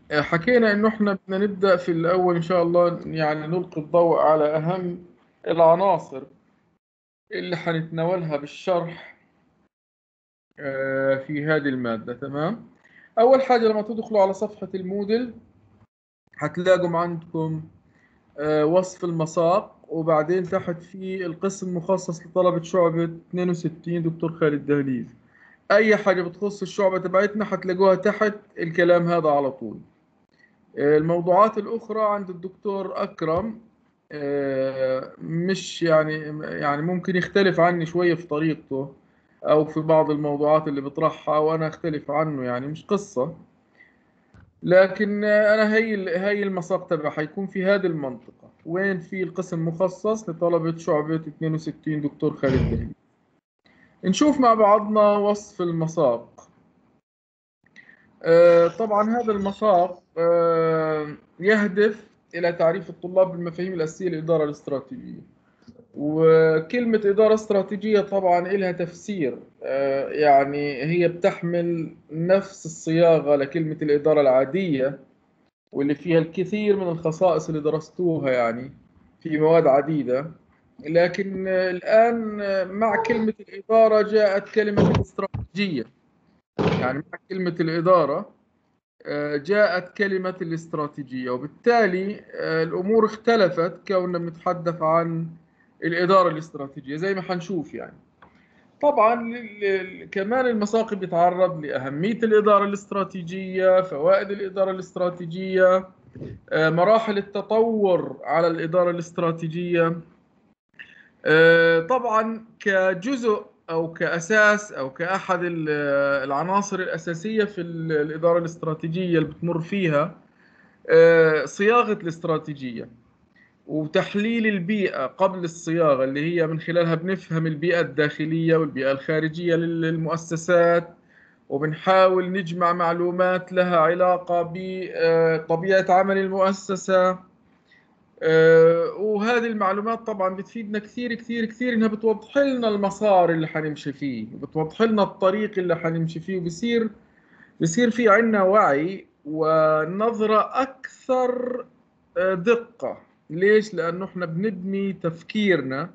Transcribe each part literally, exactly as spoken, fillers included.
حكينا إنه إحنا بدنا نبدأ في الأول إن شاء الله، يعني نلقي الضوء على أهم العناصر اللي حنتناولها بالشرح آه، في هذه المادة. تمام. أول حاجة لما تدخلوا على صفحة المودل هتلاقوا عندكم آه، وصف المساق، وبعدين تحت في القسم مخصص لطلبة شعبة اثنين وستين دكتور خالد دهليز. أي حاجة بتخص الشعبة تبعتنا هتلاقوها تحت الكلام هذا على طول. الموضوعات الأخرى عند الدكتور أكرم آه، مش يعني يعني ممكن يختلف عني شوية في طريقته أو في بعض الموضوعات اللي بيطرحها، وأنا أختلف عنه، يعني مش قصة. لكن آه، أنا هي هي المساق تبع حيكون في هذه المنطقة، وين في القسم مخصص لطلبة شعبة اثنين وستين دكتور خالد دهلي. نشوف مع بعضنا وصف المساق. آه، طبعا هذا المسار آه، يهدف إلى تعريف الطلاب بالمفاهيم الأساسية للإدارة الاستراتيجية. وكلمة إدارة استراتيجية طبعا إلها تفسير، آه، يعني هي بتحمل نفس الصياغة لكلمة الإدارة العادية، واللي فيها الكثير من الخصائص اللي درستوها يعني في مواد عديدة. لكن آه، الآن آه، مع كلمة الإدارة جاءت كلمة الاستراتيجية. يعني مع كلمة الإدارة آه، جاءت كلمة الاستراتيجية، وبالتالي آه، الأمور اختلفت كوننا بنتحدث عن الإدارة الاستراتيجية زي ما حنشوف يعني. طبعا ل- ل- كمان المساقي بيتعرض لأهمية الإدارة الاستراتيجية، فوائد الإدارة الاستراتيجية، آه، مراحل التطور على الإدارة الاستراتيجية. آه، طبعا كجزء أو كأساس أو كأحد ال- العناصر الأساسية في ال- الإدارة الاستراتيجية اللي بتمر فيها آه، صياغة الاستراتيجية وتحليل البيئة قبل الصياغة، اللي هي من خلالها بنفهم البيئة الداخلية والبيئة الخارجية للمؤسسات، وبنحاول نجمع معلومات لها علاقة بطبيعة عمل المؤسسة. آه، وهذه المعلومات طبعا بتفيدنا كثير كثير كثير، انها بتوضح لنا المسار اللي حنمشي فيه، وبتوضح لنا الطريق اللي حنمشي فيه، وبصير بصير في عنا وعي ونظرة أكثر آه، دقة. ليش؟ لأنه إحنا بنبني تفكيرنا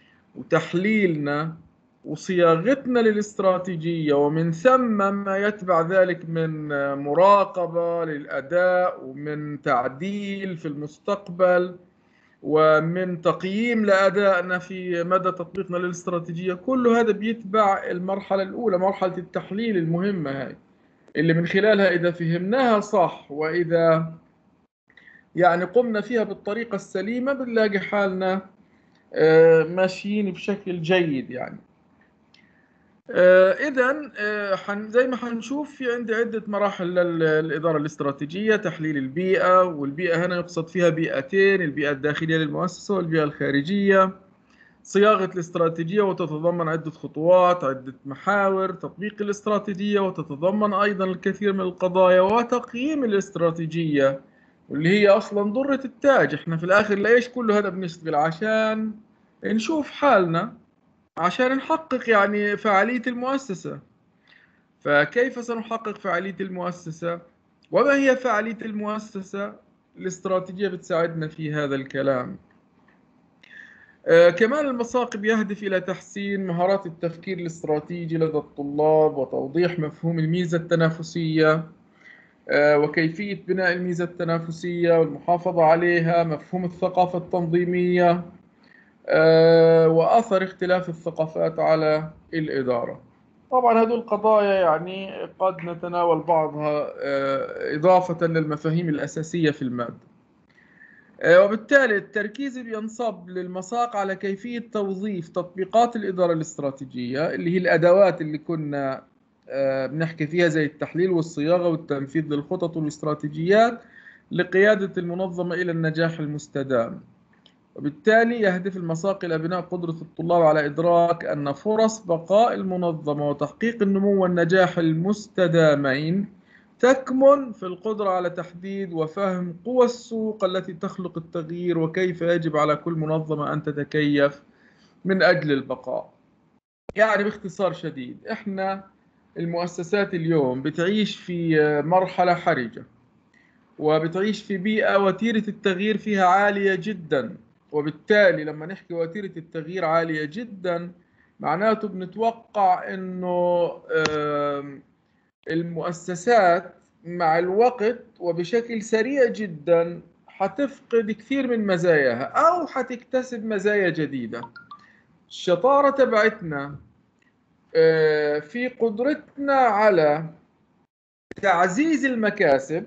وتحليلنا وصياغتنا للاستراتيجية، ومن ثم ما يتبع ذلك من آه، مراقبة للأداء، ومن تعديل في المستقبل، ومن تقييم لأدائنا في مدى تطبيقنا للاستراتيجية. كل هذا بيتبع المرحلة الأولى، مرحلة التحليل المهمة هاي، اللي من خلالها إذا فهمناها صح، وإذا يعني قمنا فيها بالطريقة السليمة، بنلاقي حالنا آه، ماشيين بشكل جيد يعني. إذا زي ما حنشوف في عندي عدة مراحل للإدارة الاستراتيجية. تحليل البيئة، والبيئة هنا يقصد فيها بيئتين: البيئة الداخلية للمؤسسة والبيئة الخارجية. صياغة الاستراتيجية وتتضمن عدة خطوات، عدة محاور. تطبيق الاستراتيجية وتتضمن أيضا الكثير من القضايا. وتقييم الاستراتيجية، واللي هي أصلا ضرة التاج. احنا في الآخر ليش كل هذا بنشتغل؟ عشان نشوف حالنا، عشان نحقق يعني فعالية المؤسسة. فكيف سنحقق فعالية المؤسسة؟ وما هي فعالية المؤسسة؟ الاستراتيجية بتساعدنا في هذا الكلام. آه، كمان المساق يهدف إلى تحسين مهارات التفكير الاستراتيجي لدى الطلاب، وتوضيح مفهوم الميزة التنافسية آه، وكيفية بناء الميزة التنافسية والمحافظة عليها. مفهوم الثقافة التنظيمية آه، وأثر اختلاف الثقافات على الإدارة. طبعا هذه القضايا يعني قد نتناول بعضها آه، إضافة للمفاهيم الأساسية في المادة. آه، وبالتالي التركيز بينصب للمساق على كيفية توظيف تطبيقات الإدارة الاستراتيجية، اللي هي الأدوات اللي كنا آه، بنحكي فيها، زي التحليل والصياغة والتنفيذ للخطط والاستراتيجيات لقيادة المنظمة إلى النجاح المستدام. وبالتالي يهدف المساق إلى بناء قدرة الطلاب على إدراك أن فرص بقاء المنظمة وتحقيق النمو والنجاح المستدامين تكمن في القدرة على تحديد وفهم قوى السوق التي تخلق التغيير، وكيف يجب على كل منظمة أن تتكيف من أجل البقاء. يعني باختصار شديد، إحنا المؤسسات اليوم بتعيش في مرحلة حرجة، وبتعيش في بيئة وتيرة التغيير فيها عالية جدا. وبالتالي لما نحكي وتيرة التغيير عالية جدا، معناته بنتوقع انه آم، المؤسسات مع الوقت وبشكل سريع جدا حتفقد كثير من مزاياها او حتكتسب مزايا جديدة. الشطارة تبعتنا آه، في قدرتنا على تعزيز المكاسب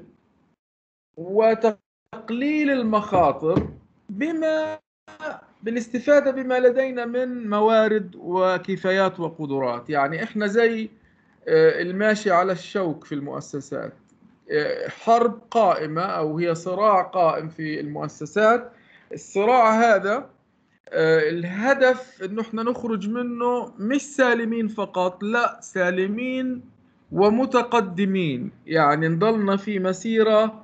وتقليل المخاطر بما بالاستفادة بما لدينا من موارد وكفايات وقدرات. يعني احنا زي آه، الماشي على الشوك في المؤسسات. آه، حرب قائمة أو هي صراع قائم في المؤسسات. الصراع هذا آه، الهدف انه احنا نخرج منه مش سالمين فقط، لا سالمين ومتقدمين. يعني نضلنا في مسيرة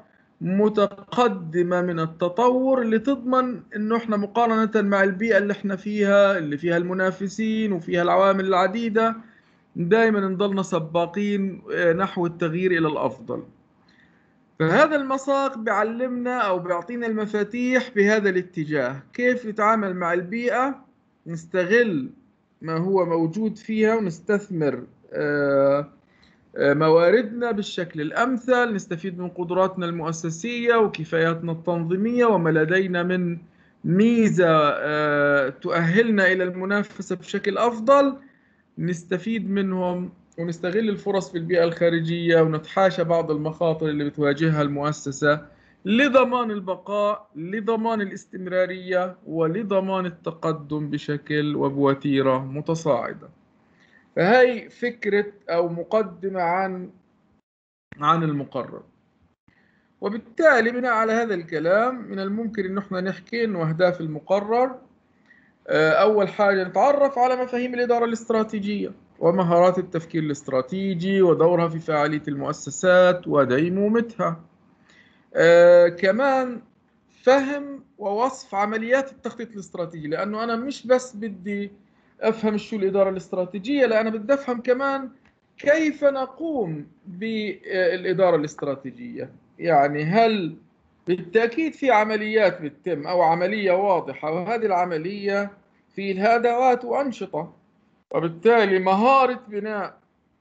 متقدمة من التطور اللي تضمن انه احنا مقارنة مع البيئة اللي احنا فيها، اللي فيها المنافسين وفيها العوامل العديدة، دائما نضلنا سباقين آه، نحو التغيير الى الافضل. فهذا المساق بيعلمنا أو بيعطينا المفاتيح بهذا الاتجاه، كيف نتعامل مع البيئة، نستغل ما هو موجود فيها ونستثمر آه، آه، مواردنا بالشكل الأمثل، نستفيد من قدراتنا المؤسسية وكفاياتنا التنظيمية وما لدينا من ميزة آه، تؤهلنا إلى المنافسة بشكل أفضل، نستفيد منهم ونستغل الفرص في البيئة الخارجية ونتحاشى بعض المخاطر اللي بتواجهها المؤسسة لضمان البقاء، لضمان الاستمرارية، ولضمان التقدم بشكل وبوتيرة متصاعدة. فهي فكرة أو مقدمة عن عن المقرر. وبالتالي بناء على هذا الكلام من الممكن أن احنا نحكي أنه أهداف المقرر أول حاجة نتعرف على مفاهيم الإدارة الاستراتيجية ومهارات التفكير الاستراتيجي ودورها في فعالية المؤسسات وديمومتها. آه كمان فهم ووصف عمليات التخطيط الاستراتيجي، لأنه أنا مش بس بدي أفهم شو الإدارة الاستراتيجية، لا أنا بدي أفهم كمان كيف نقوم بالإدارة الاستراتيجية. يعني هل بالتأكيد في عمليات بتتم أو عملية واضحة، وهذه العملية في أدوات وأنشطة. وبالتالي مهارة بناء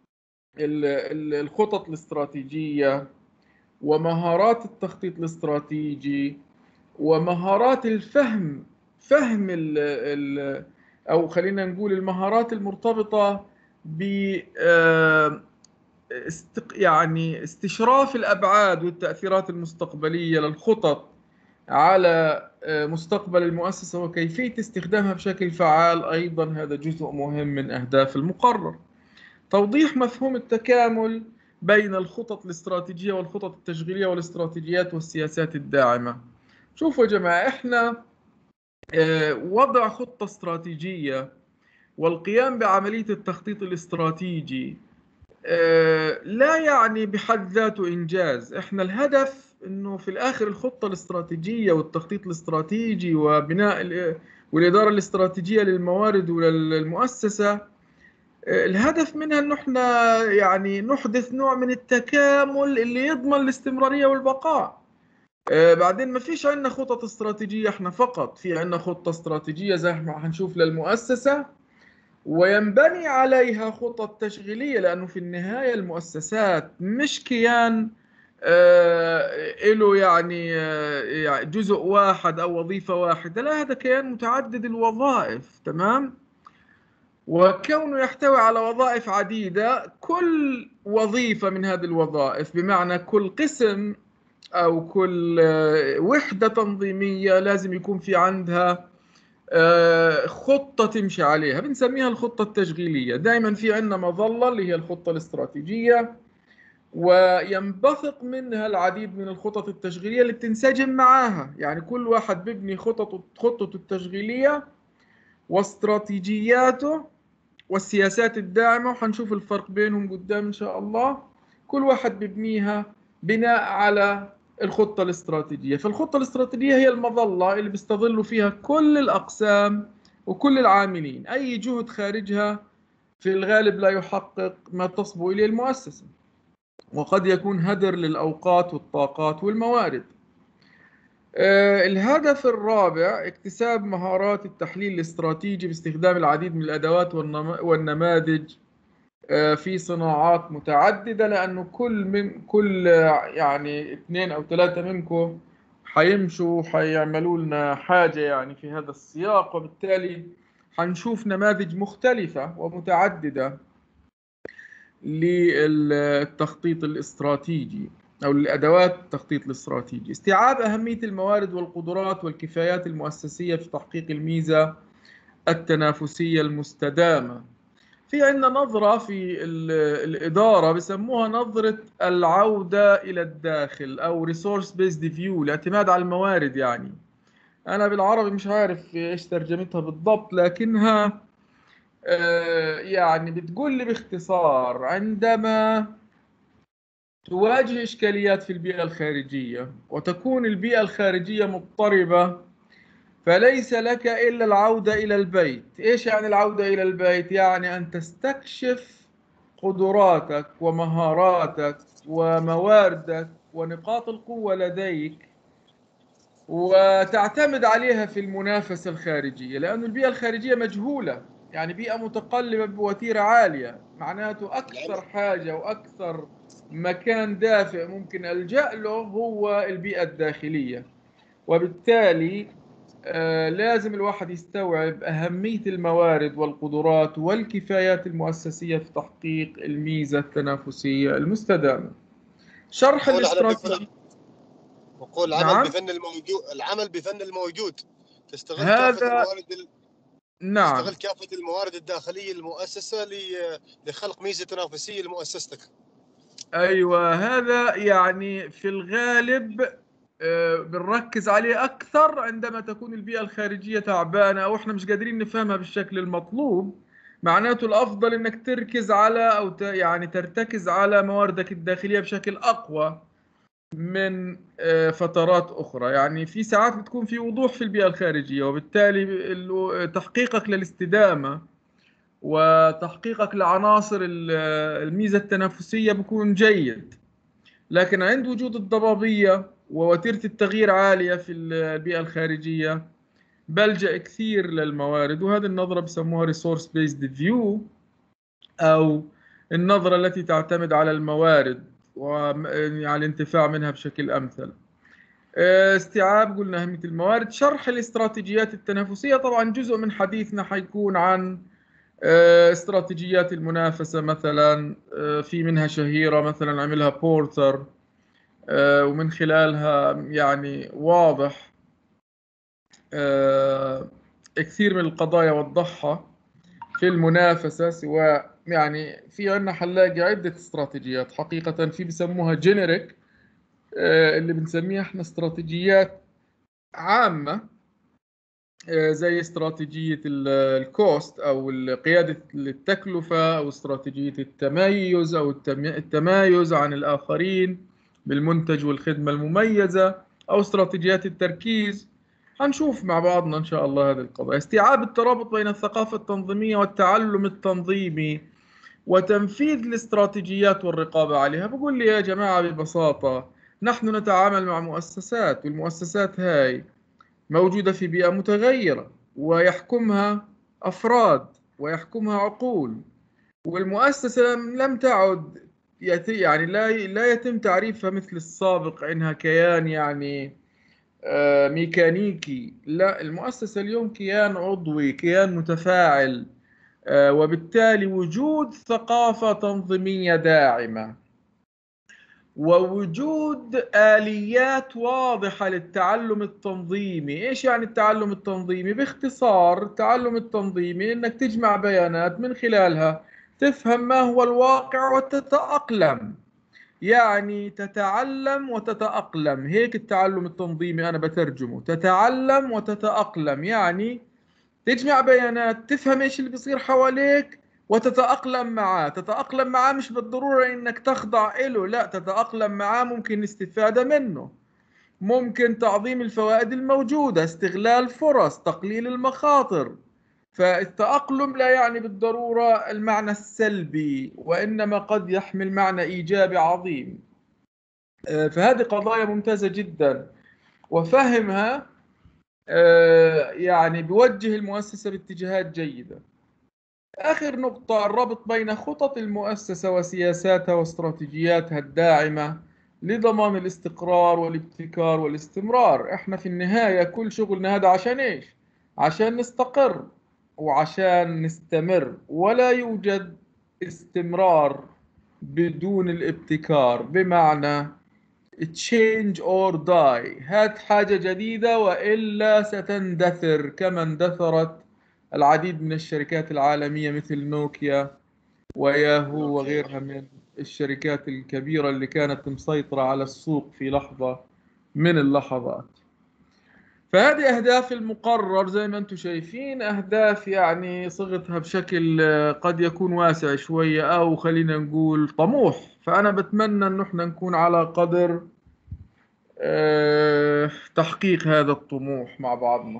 الخطط الاستراتيجية ومهارات التخطيط الاستراتيجي ومهارات الفهم، فهم ال ال أو خلينا نقول المهارات المرتبطة ب است يعني استشراف الأبعاد والتأثيرات المستقبلية للخطط على مستقبل المؤسسة وكيفية استخدامها بشكل فعال، أيضا هذا جزء مهم من أهداف المقرر. توضيح مفهوم التكامل بين الخطط الاستراتيجية والخطط التشغيلية والاستراتيجيات والسياسات الداعمة. شوفوا يا جماعة، إحنا وضع خطة استراتيجية والقيام بعملية التخطيط الاستراتيجي لا يعني بحد ذاته إنجاز. إحنا الهدف إنه في الآخر الخطة الاستراتيجية والتخطيط الاستراتيجي وبناء والإدارة الاستراتيجية للموارد وللمؤسسة، الهدف منها إنه إحنا يعني نحدث نوع من التكامل اللي يضمن الاستمرارية والبقاء. بعدين ما فيش عندنا خطط استراتيجية إحنا فقط، في عندنا خطة استراتيجية زي ما هنشوف للمؤسسة، وينبني عليها خطط تشغيلية، لأنه في النهاية المؤسسات مش كيان آه له يعني آه جزء واحد أو وظيفة واحدة، لا هذا كيان متعدد الوظائف. تمام؟ وكونه يحتوي على وظائف عديدة، كل وظيفة من هذه الوظائف بمعنى كل قسم أو كل آه وحدة تنظيمية لازم يكون في عندها خطة تمشي عليها، بنسميها الخطة التشغيلية. دائما في عندنا مظلة اللي هي الخطة الاستراتيجية، وينبثق منها العديد من الخطط التشغيلية اللي بتنسجم معاها. يعني كل واحد بيبني خططه خطته التشغيلية واستراتيجياته والسياسات الداعمة، وحنشوف الفرق بينهم قدام إن شاء الله. كل واحد بيبنيها بناء على الخطة الاستراتيجية. فالخطة الاستراتيجية هي المظلة اللي بيستظلوا فيها كل الأقسام وكل العاملين. أي جهد خارجها في الغالب لا يحقق ما تصبو إليه المؤسسة. وقد يكون هدر للأوقات والطاقات والموارد. آه، الهدف الرابع اكتساب مهارات التحليل الاستراتيجي باستخدام العديد من الأدوات والنم- والنماذج آه، في صناعات متعددة، لأنه كل من كل آه، يعني اثنين أو ثلاثة منكم حيمشوا حيعملوا لنا حاجة يعني في هذا السياق، وبالتالي حنشوف نماذج مختلفة ومتعددة للتخطيط الاستراتيجي أو للأدوات التخطيط الاستراتيجي. استيعاب أهمية الموارد والقدرات والكفايات المؤسسية في تحقيق الميزة التنافسية المستدامة. في عندنا نظرة في ال- الإدارة بسموها نظرة العودة إلى الداخل أو resource based view، الاعتماد على الموارد. يعني أنا بالعربي مش عارف إيش ترجمتها بالضبط، لكنها آه، يعني بتقول لي باختصار: عندما تواجه إشكاليات في البيئة الخارجية وتكون البيئة الخارجية مضطربة، فليس لك إلا العودة إلى البيت. إيش يعني العودة إلى البيت؟ يعني أن تستكشف قدراتك ومهاراتك ومواردك ونقاط القوة لديك، وتعتمد عليها في المنافسة الخارجية، لأن البيئة الخارجية مجهولة، يعني بيئة متقلبة بوتيرة عالية. معناته أكثر العمل حاجة وأكثر مكان دافئ ممكن ألجأ له هو البيئة الداخلية. وبالتالي آه، لازم الواحد يستوعب أهمية الموارد والقدرات والكفايات المؤسسية في تحقيق الميزة التنافسية المستدامة. شرح وقول احنا بف... الاستراتيجي. وقول العمل نعم. بفن الموجود، العمل بفن الموجود، تستغل كافة هذا الموارد ال... نعم. تستغل كافة الموارد الداخلية للمؤسسة ل... لخلق ميزة تنافسية لمؤسستك. أيوة، هذا يعني في الغالب آه، بنركز عليه أكثر عندما تكون البيئة الخارجية تعبانة أو إحنا مش قادرين نفهمها بالشكل المطلوب. معناته الأفضل إنك تركز على أو ت- يعني ترتكز على مواردك الداخلية بشكل أقوى من آه، فترات أخرى. يعني في ساعات بتكون في وضوح في البيئة الخارجية، وبالتالي ال- تحقيقك للاستدامة وتحقيقك لعناصر ال- الميزة التنافسية بيكون جيد. لكن عند وجود الضبابية ووتيرة التغيير عالية في البيئة الخارجية بلجأ كثير للموارد. وهذه النظرة بسموها resource based view، أو النظرة التي تعتمد على الموارد وعلى الانتفاع منها بشكل أمثل. استيعاب، قلنا أهمية الموارد. شرح الاستراتيجيات التنافسية، طبعا جزء من حديثنا حيكون عن آه، استراتيجيات المنافسة مثلا. آه، في منها شهيرة مثلا عملها بورتر، آه، ومن خلالها يعني واضح آه، كثير من القضايا وضحها في المنافسة. سواء يعني في عندنا حنلاقي عدة استراتيجيات حقيقة، في بسموها جينيريك اللي بنسميها احنا استراتيجيات عامة، آه، زي استراتيجية ال- الكوست أو ال- قيادة التكلفة، أو استراتيجية التميز أو التم- التمايز عن الآخرين بالمنتج والخدمة المميزة، أو استراتيجيات التركيز. هنشوف مع بعضنا إن شاء الله هذه القضايا. استيعاب الترابط بين الثقافة التنظيمية والتعلم التنظيمي وتنفيذ الاستراتيجيات والرقابة عليها. بقول لي يا جماعة ببساطة، نحن نتعامل مع مؤسسات، والمؤسسات هاي موجودة في بيئة متغيرة ويحكمها أفراد ويحكمها عقول، والمؤسسة لم لم تعد يت- يعني لا لا يتم تعريفها مثل السابق إنها كيان يعني آه، ميكانيكي. لا، المؤسسة اليوم كيان عضوي، كيان متفاعل، آه، وبالتالي وجود ثقافة تنظيمية داعمة ووجود آليات واضحة للتعلم التنظيمي. إيش يعني التعلم التنظيمي؟ باختصار، التعلم التنظيمي إنك تجمع بيانات من خلالها تفهم ما هو الواقع وتتأقلم. يعني تتعلم وتتأقلم، هيك التعلم التنظيمي أنا بترجمه: تتعلم وتتأقلم. يعني تجمع بيانات، تفهم ايش اللي بيصير حواليك وتتأقلم معاه. تتأقلم معاه مش بالضرورة انك تخضع له، لا، تتأقلم معاه ممكن الاستفادة منه، ممكن تعظيم الفوائد الموجودة، استغلال فرص، تقليل المخاطر. فالتأقلم لا يعني بالضرورة المعنى السلبي، وإنما قد يحمل معنى إيجابي عظيم. آه، فهذه قضايا ممتازة جدا، وفهمها آه، يعني بيوجه المؤسسة باتجاهات جيدة. آخر نقطة، الربط بين خطط المؤسسة وسياساتها واستراتيجياتها الداعمة لضمان الاستقرار والابتكار والاستمرار. احنا في النهاية كل شغلنا هذا عشان ايش؟ عشان نستقر وعشان نستمر، ولا يوجد استمرار بدون الابتكار. بمعنى change or die، هات حاجة جديدة وإلا ستندثر كما اندثرت العديد من الشركات العالمية مثل نوكيا وياهو اوكي. وغيرها من الشركات الكبيرة اللي كانت مسيطرة على السوق في لحظة من اللحظات. فهذه أهداف المقرر زي ما أنتم شايفين، أهداف يعني صغتها بشكل آه، قد يكون واسع شوية، أو خلينا نقول طموح. فأنا بتمنى أن احنا نكون على قدر آه، تحقيق هذا الطموح مع بعضنا.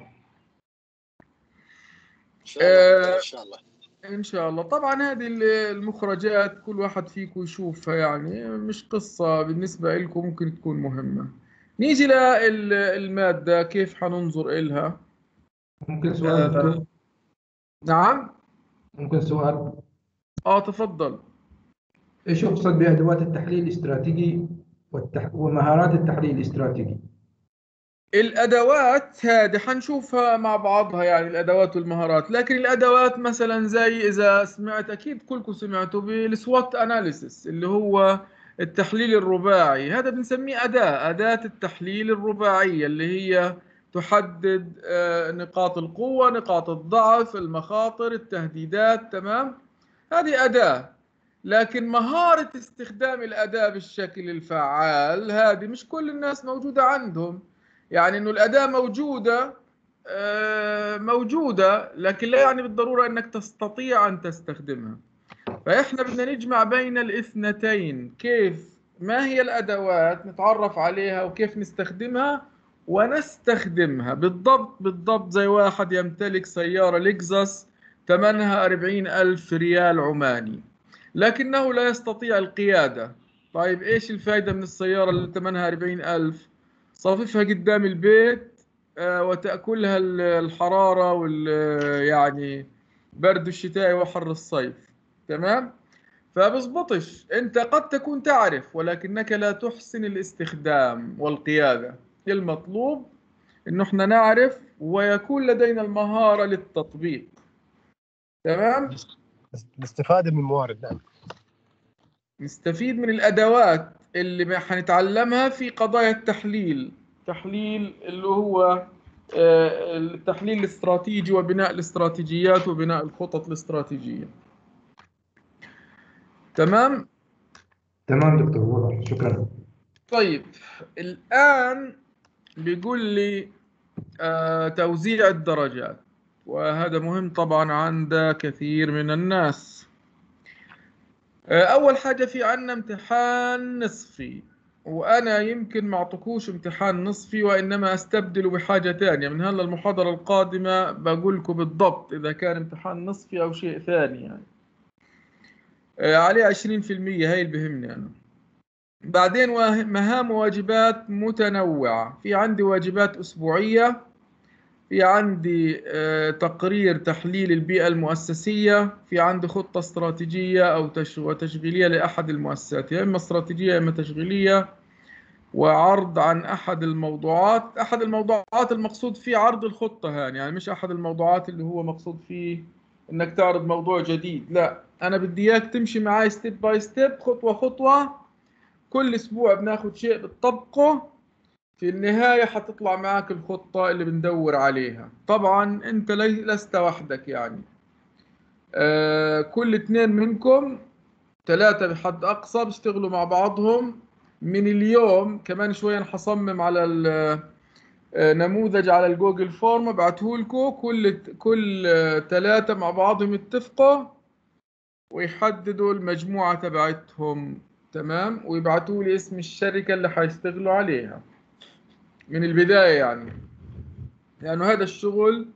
ان شاء الله دكتور، ان آه، شاء الله. إن شاء الله. طبعا هذه المخرجات كل واحد فيكم يشوفها، يعني مش قصة بالنسبة لكم ممكن تكون مهمة. نيجي للمادة كيف حننظر إلها. ممكن سؤال آه، دكتور؟ نعم. ممكن سؤال؟ آه تفضل. ايش يقصد بأدوات التحليل الاستراتيجي والتح... ومهارات التحليل الاستراتيجي؟ الأدوات هذه حنشوفها مع بعضها، يعني الأدوات والمهارات. لكن الأدوات مثلا زي إذا سمعت، أكيد كلكم سمعتوا بالسوات أناليسيس اللي هو التحليل الرباعي. هذا بنسميه أداة أداة التحليل الرباعية، اللي هي تحدد آه، نقاط القوة، نقاط الضعف، المخاطر، التهديدات. تمام. هذه أداة. لكن مهارة استخدام الأداة بالشكل الفعال هذه مش كل الناس موجودة عندهم. يعني انه الأداة موجودة آه، موجودة، لكن لا يعني بالضرورة انك تستطيع ان تستخدمها. فاحنا بدنا نجمع بين الاثنتين. كيف، ما هي الأدوات نتعرف عليها وكيف نستخدمها، ونستخدمها بالضبط بالضبط زي واحد يمتلك سيارة لكزس ثمنها أربعين ألف ريال عماني لكنه لا يستطيع القيادة. طيب إيش الفائدة من السيارة اللي ثمنها أربعين ألف؟ صاففها قدام البيت آه، وتأكلها ال- الحرارة وال يعني برد الشتاء وحر الصيف. تمام. فبزبطش. انت قد تكون تعرف ولكنك لا تحسن الاستخدام والقيادة. المطلوب انه احنا نعرف ويكون لدينا المهارة للتطبيق. تمام. الاستفاده من موارد، نعم. نستفيد من الادوات اللي حنتعلمها في قضايا التحليل. تحليل اللي هو آه، التحليل الاستراتيجي وبناء الاستراتيجيات وبناء الخطط الاستراتيجية. تمام. تمام دكتور، واضح، شكرا. طيب الآن بيقول لي آه، توزيع الدرجات، وهذا مهم طبعا عند كثير من الناس. آه، أول حاجة في عنا امتحان نصفي، وأنا يمكن ما أعطيكوش امتحان نصفي وإنما أستبدله بحاجة تانية. من هلا المحاضرة القادمة بقول لكم بالضبط إذا كان امتحان نصفي أو شيء ثاني يعني. آه، عليه عشرين في المية، هاي اللي بهمني أنا. بعدين واه- مهام وواجبات متنوعة. في عندي واجبات أسبوعية، في عندي آه، تقرير تحليل البيئة المؤسسية، في عندي خطة استراتيجية أو تش- وتشغيلية لأحد المؤسسات، يا إما استراتيجية يا إما تشغيلية، وعرض عن أحد الموضوعات. أحد الموضوعات المقصود فيه عرض الخطة هان، يعني مش أحد الموضوعات اللي هو مقصود فيه إنك تعرض موضوع جديد. لا، أنا بدي إياك تمشي معي ستيب باي ستيب، خطوة خطوة. كل أسبوع بناخد شيء بتطبقه، في النهاية حتطلع معك الخطة اللي بندور عليها. طبعا انت لي- لست وحدك يعني. آه كل اتنين منكم، ثلاثة بحد أقصى، بيشتغلوا مع بعضهم. من اليوم كمان شوية أنا حصمم على ال- آه، نموذج على الجوجل فورم ابعته لكم. كل كل آه، ثلاثة مع بعضهم يتفقوا ويحددوا المجموعة تبعتهم. تمام. ويبعتوا لي اسم الشركة اللي حيشتغلوا عليها من البداية يعني، لأنه هذا الشغل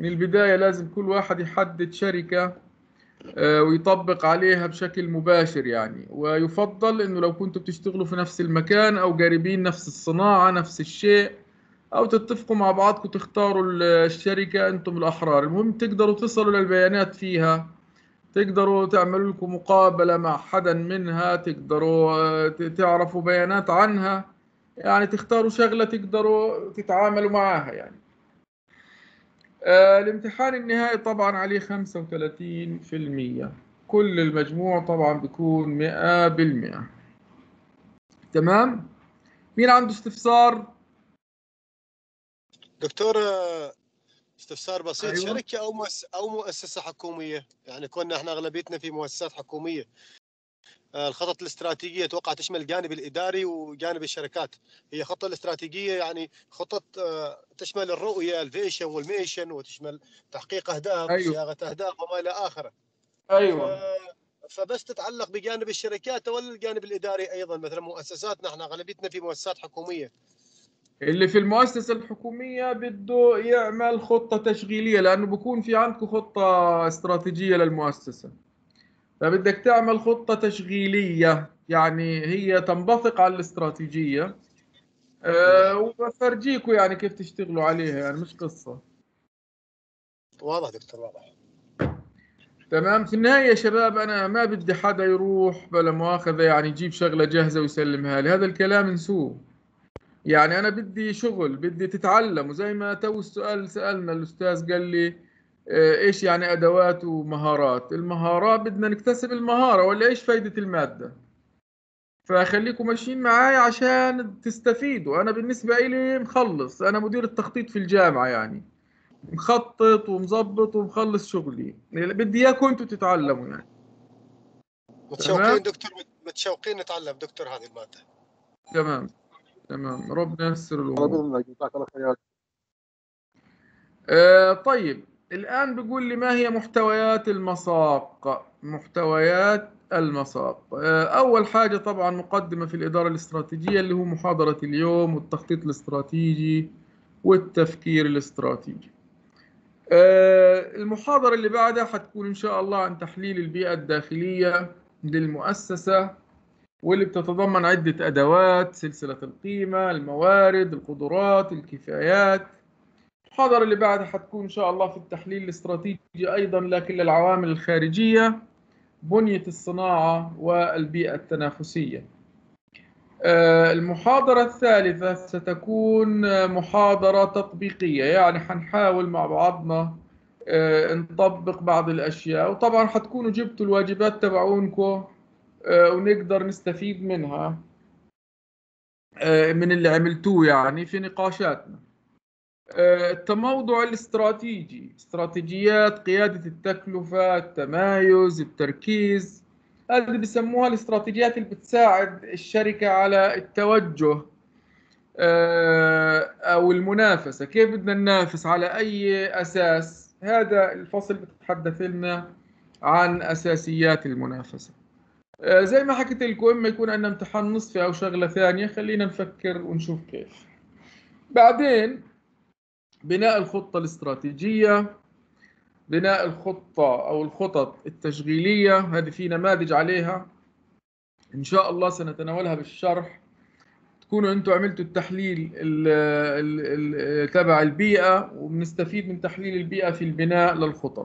من البداية لازم كل واحد يحدد شركة ويطبق عليها بشكل مباشر يعني، ويفضل انه لو كنتوا بتشتغلوا في نفس المكان او قريبين نفس الصناعة نفس الشيء، او تتفقوا مع بعضكم تختاروا الشركة انتم الاحرار. المهم تقدروا تصلوا للبيانات فيها، تقدروا تعملوا لكم مقابلة مع حدا منها، تقدروا تعرفوا بيانات عنها، يعني تختاروا شغلة تقدروا تتعاملوا معاها يعني. آه الامتحان النهائي طبعا عليه خمسة وثلاثين في المية، كل المجموع طبعا بيكون مئة بالمئة. تمام؟ مين عنده استفسار؟ دكتور استفسار بسيط، ايوه. شركة أو مؤسسة أو مؤسسة حكومية، يعني كنا احنا أغلبيتنا في مؤسسات حكومية. الخطط الاستراتيجية أتوقع تشمل الجانب الإداري وجانب الشركات. هي خطة الاستراتيجية يعني خطط تشمل الرؤية الفيشن والميشن، وتشمل تحقيق أهداف، ايوه. صياغة أهداف وما إلى آخره. ف... ايوه. فبس تتعلق بجانب الشركات ولا الجانب الإداري أيضا؟ مثلا مؤسساتنا احنا أغلبيتنا في مؤسسات حكومية. اللي في المؤسسة الحكومية بده يعمل خطة تشغيلية، لأنه بكون في عندكم خطة استراتيجية للمؤسسة، فبدك تعمل خطة تشغيلية يعني هي تنبثق على الاستراتيجية. أه نعم. وبفرجيكم يعني كيف تشتغلوا عليها، يعني مش قصة. واضح دكتور، واضح. تمام. في النهاية يا شباب أنا ما بدي حدا يروح بلا مؤاخذة يعني يجيب شغلة جاهزة ويسلمها لي، هذا الكلام نسوه. يعني أنا بدي شغل، بدي تتعلم. وزي ما تو السؤال سألنا الأستاذ قال لي آه، إيش يعني أدوات ومهارات. المهارات بدنا نكتسب المهارة، ولا إيش فايدة المادة؟ فخليكم ماشيين معايا عشان تستفيدوا. أنا بالنسبة إلي مخلص، أنا مدير التخطيط في الجامعة يعني، مخطط ومظبط ومخلص شغلي، بدي إياكم أنتوا تتعلموا يعني. تمام. متشوقين دكتور، متشوقين نتعلم دكتور هذه المادة. تمام. تمام، ربنا ييسر على الأمور. بإذن الله، جزاك الله خير. آه طيب، الآن بيقول لي ما هي محتويات المساق؟ محتويات المساق، آه أول حاجة طبعا مقدمة في الإدارة الاستراتيجية اللي هو محاضرة اليوم، والتخطيط الاستراتيجي والتفكير الاستراتيجي. آه المحاضرة اللي بعدها حتكون إن شاء الله عن تحليل البيئة الداخلية للمؤسسة، واللي بتتضمن عدة أدوات: سلسلة القيمة، الموارد، القدرات، الكفايات. المحاضرة اللي بعدها حتكون إن شاء الله في التحليل الاستراتيجي أيضا لكن للعوامل الخارجية، بنية الصناعة والبيئة التنافسية. المحاضرة الثالثة ستكون محاضرة تطبيقية، يعني حنحاول مع بعضنا نطبق بعض الأشياء، وطبعا حتكونوا جبتوا الواجبات تبعونكم ونقدر نستفيد منها من اللي عملتوه يعني في نقاشاتنا. التموضع الاستراتيجي، استراتيجيات قيادة التكلفة، التمايز، التركيز، هذه بيسموها الاستراتيجيات اللي بتساعد الشركة على التوجه أو المنافسة. كيف بدنا ننافس، على أي أساس. هذا الفصل بتتحدث لنا عن أساسيات المنافسة. زي ما حكيت لكم، إما يكون عندنا امتحان نصفي أو شغلة ثانية، خلينا نفكر ونشوف كيف. بعدين بناء الخطة الاستراتيجية، بناء الخطة أو الخطط التشغيلية، هذه في نماذج عليها إن شاء الله سنتناولها بالشرح. تكونوا أنتوا عملتوا التحليل ال ال ال تبع البيئة، وبنستفيد من تحليل البيئة في البناء للخطط.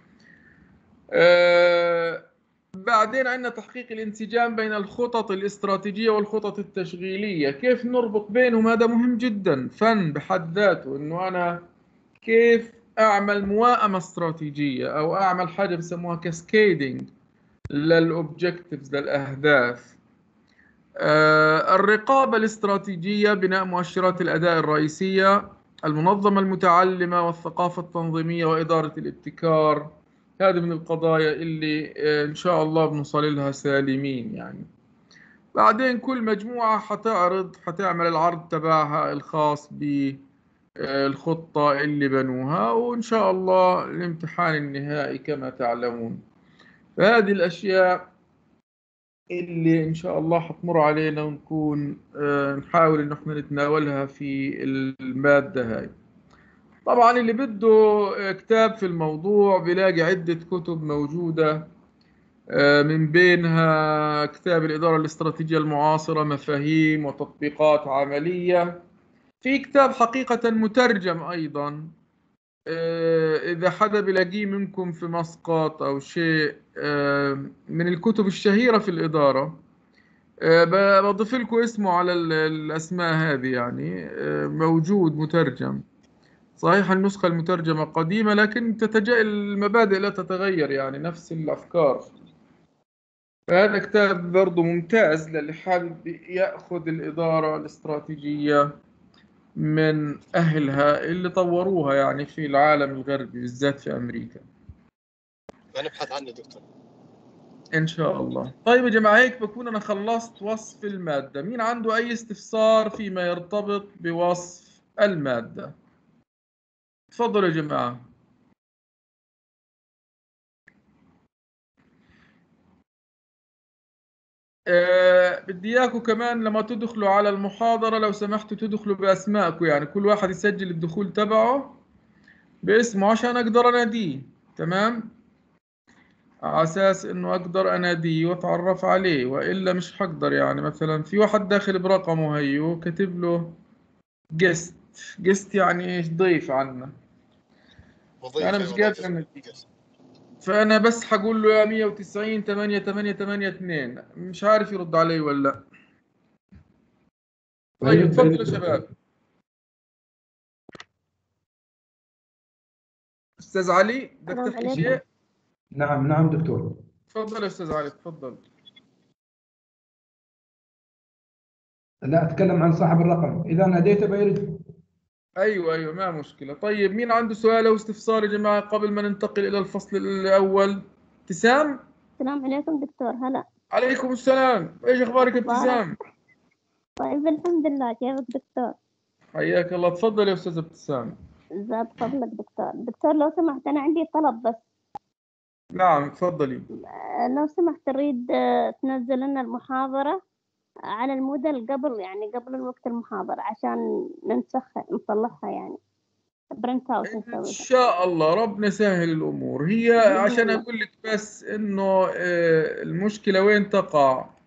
آه بعدين عندنا تحقيق الانسجام بين الخطط الاستراتيجية والخطط التشغيلية، كيف نربط بينهم. هذا مهم جدا، فن بحد ذاته، إنه أنا كيف أعمل موائمة استراتيجية أو أعمل حاجة بسموها كاسكيدينج للأوبجكتيفز، للأهداف. آه الرقابة الاستراتيجية، بناء مؤشرات الأداء الرئيسية، المنظمة المتعلمة، والثقافة التنظيمية، وإدارة الابتكار. هذه من القضايا اللي آه إن شاء الله بنوصل لها سالمين يعني. بعدين كل مجموعة حتعرض حتعمل العرض تبعها الخاص بالخطة اللي بنوها، وإن شاء الله الامتحان النهائي كما تعلمون. فهذه الأشياء اللي إن شاء الله حتمر علينا، ونكون نحاول إن احنا نتناولها في المادة هاي. طبعا اللي بده كتاب في الموضوع بيلاقي عدة كتب موجودة، من بينها كتاب الإدارة الاستراتيجية المعاصرة، مفاهيم وتطبيقات عملية. في كتاب حقيقة مترجم أيضا، إذا حدا بلاقيه منكم في مسقط أو شيء، من الكتب الشهيرة في الإدارة، بضيف لكم اسمه على الأسماء هذه، يعني موجود مترجم. صحيح النسخة المترجمة قديمة، لكن تتجا المبادئ لا تتغير، يعني نفس الأفكار. فهذا كتاب برضه ممتاز للي حابب يأخذ الإدارة الاستراتيجية من أهلها اللي طوروها يعني في العالم الغربي، بالذات في أمريكا. هنبحث عنه دكتور إن شاء الله. طيب يا جماعة، هيك بكون أنا خلصت وصف المادة. مين عنده أي استفسار فيما يرتبط بوصف المادة؟ تفضلوا يا جماعة. أه بدي إياكم كمان لما تدخلوا على المحاضرة لو سمحتوا تدخلوا بأسمائكم، يعني كل واحد يسجل الدخول تبعه باسمه عشان أقدر أناديه. تمام؟ على أساس إنه أقدر أناديه وأتعرف عليه، وإلا مش حقدر. يعني مثلا في واحد داخل برقمه هيو كاتب له جست. جست يعني إيش؟ ضيف عنا. فأنا وظيفه مش والله قادر أناديه، فأنا بس حقول له يا مية وتسعين ثمانية ثمانية ثمانية اثنين، مش عارف يرد علي ولا لا. طيب تفضلوا يا شباب. أستاذ علي بدك تحكي شيء؟ نعم نعم دكتور. تفضل يا أستاذ علي، تفضل. لا، أتكلم عن صاحب الرقم، إذا ناديته بيرد. أيوة أيوة ما مشكلة. طيب مين عنده سؤال أو استفسار يا جماعة قبل ما ننتقل إلى الفصل الأول؟ ابتسام. السلام عليكم دكتور. هلا. عليكم السلام. إيش أخبارك يا ابتسام؟ طيب الحمد لله. كيفك دكتور؟ حياك الله. تفضل يا أستاذ ابتسام. زاد فضلك دكتور. دكتور لو سمحت أنا عندي طلب بس. نعم تفضلي. آه، لو سمحت نريد آه، تنزل لنا المحاضرة على الموديل قبل، يعني قبل الوقت المحاضرة عشان ننسخها نصلحها، يعني برنت اوت إن نسويها. شاء الله ربنا يسهل الأمور. هي عشان أقول لك بس إنه آه، المشكلة وين تقع.